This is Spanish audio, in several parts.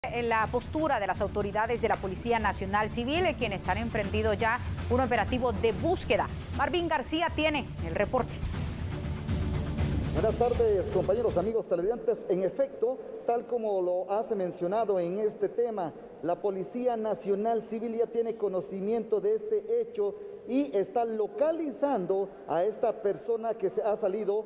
La postura de las autoridades de la Policía Nacional Civil, quienes han emprendido ya un operativo de búsqueda. Marvin García tiene el reporte. Buenas tardes, compañeros, amigos televidentes. En efecto, tal como lo has mencionado en este tema, la Policía Nacional Civil ya tiene conocimiento de este hecho y está localizando a esta persona que se ha salido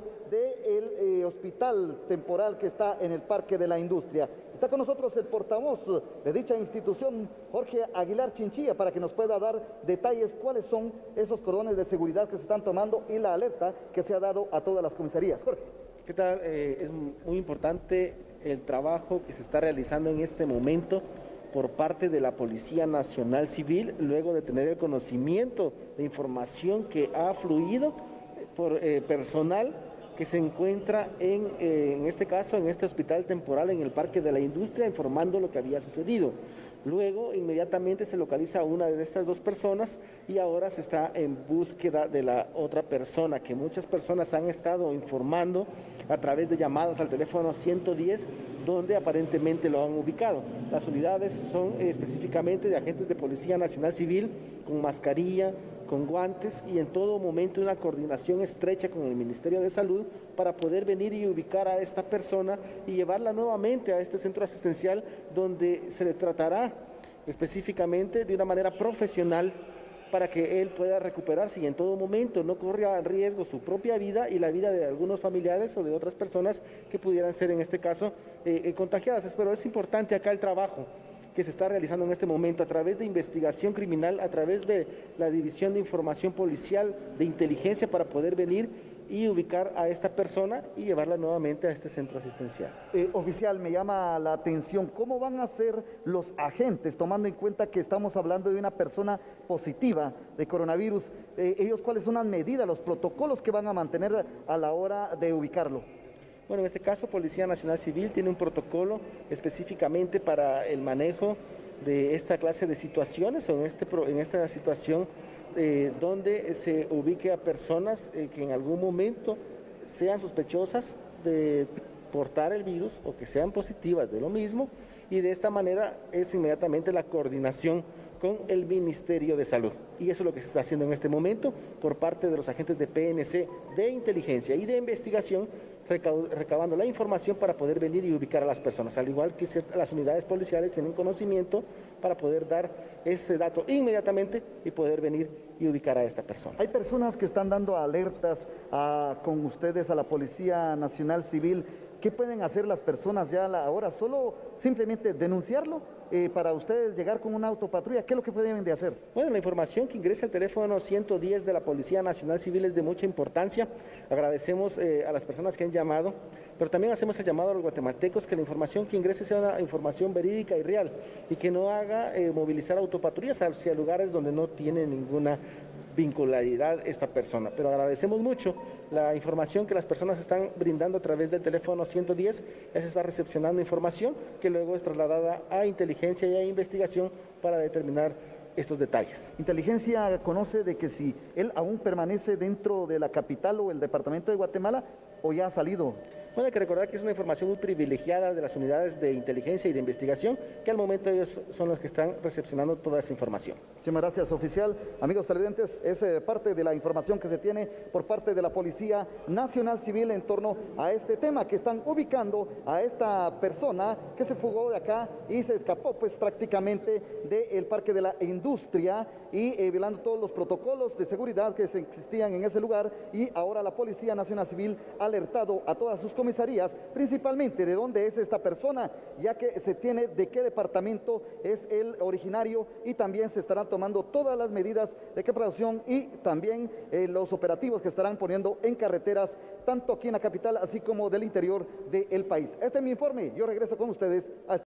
del hospital temporal que está en el Parque de la Industria. Está con nosotros el portavoz de dicha institución, Jorge Aguilar Chinchilla, para que nos pueda dar detalles cuáles son esos cordones de seguridad que se están tomando y la alerta que se ha dado a todas las comisarías. Jorge. ¿Qué tal? Es muy importante el trabajo que se está realizando en este momento por parte de la Policía Nacional Civil, luego de tener el conocimiento de información que ha fluido por personal que se encuentra en este caso, en este hospital temporal en el Parque de la Industria, informando lo que había sucedido. Luego, inmediatamente se localiza a una de estas dos personas y ahora se está en búsqueda de la otra persona, que muchas personas han estado informando a través de llamadas al teléfono 110, donde aparentemente lo han ubicado. Las unidades son específicamente de agentes de Policía Nacional Civil, con mascarilla, con guantes y en todo momento una coordinación estrecha con el Ministerio de Salud para poder venir y ubicar a esta persona y llevarla nuevamente a este centro asistencial donde se le tratará específicamente de una manera profesional para que él pueda recuperarse y en todo momento no corra riesgo su propia vida y la vida de algunos familiares o de otras personas que pudieran ser en este caso contagiadas. Pero es importante acá el trabajo que se está realizando en este momento a través de investigación criminal, a través de la División de Información Policial de Inteligencia para poder venir y ubicar a esta persona y llevarla nuevamente a este centro asistencial. Oficial, me llama la atención, ¿cómo van a ser los agentes, tomando en cuenta que estamos hablando de una persona positiva de coronavirus? Ellos, ¿cuáles son las medidas, los protocolos que van a mantener a la hora de ubicarlo? Bueno, en este caso, Policía Nacional Civil tiene un protocolo específicamente para el manejo de esta clase de situaciones, o en esta situación donde se ubique a personas que en algún momento sean sospechosas de portar el virus o que sean positivas de lo mismo, y de esta manera es inmediatamente la coordinación con el Ministerio de Salud. Y eso es lo que se está haciendo en este momento por parte de los agentes de PNC, de inteligencia y de investigación, recabando la información para poder venir y ubicar a las personas, al igual que las unidades policiales tienen conocimiento para poder dar ese dato inmediatamente y poder venir y ubicar a esta persona. Hay personas que están dando alertas con ustedes a la Policía Nacional Civil. ¿Qué pueden hacer las personas ya ahora? ¿Solo simplemente denunciarlo para ustedes llegar con una autopatrulla? ¿Qué es lo que pueden de hacer? Bueno, la información que ingresa al teléfono 110 de la Policía Nacional Civil es de mucha importancia. Agradecemos a las personas que han llamado, pero también hacemos el llamado a los guatemaltecos que la información que ingrese sea una información verídica y real y que no haga movilizar autopatrullas hacia lugares donde no tiene ninguna vincularidad esta persona. Pero agradecemos mucho la información que las personas están brindando a través del teléfono 110, ya se está recepcionando información que luego es trasladada a inteligencia y a investigación para determinar estos detalles. Inteligencia conoce de que si él aún permanece dentro de la capital o el departamento de Guatemala o ya ha salido. Bueno, hay que recordar que es una información muy privilegiada de las unidades de inteligencia y de investigación, que al momento ellos son los que están recepcionando toda esa información. Muchas gracias, oficial. Amigos televidentes, es parte de la información que se tiene por parte de la Policía Nacional Civil en torno a este tema, que están ubicando a esta persona que se fugó de acá y se escapó pues prácticamente del Parque de la Industria y violando todos los protocolos de seguridad que existían en ese lugar, y ahora la Policía Nacional Civil ha alertado a todas sus comisarías, principalmente de dónde es esta persona, ya que se tiene de qué departamento es el originario, y también se estarán tomando todas las medidas de precaución y también los operativos que estarán poniendo en carreteras, tanto aquí en la capital así como del interior del país. Este es mi informe, yo regreso con ustedes a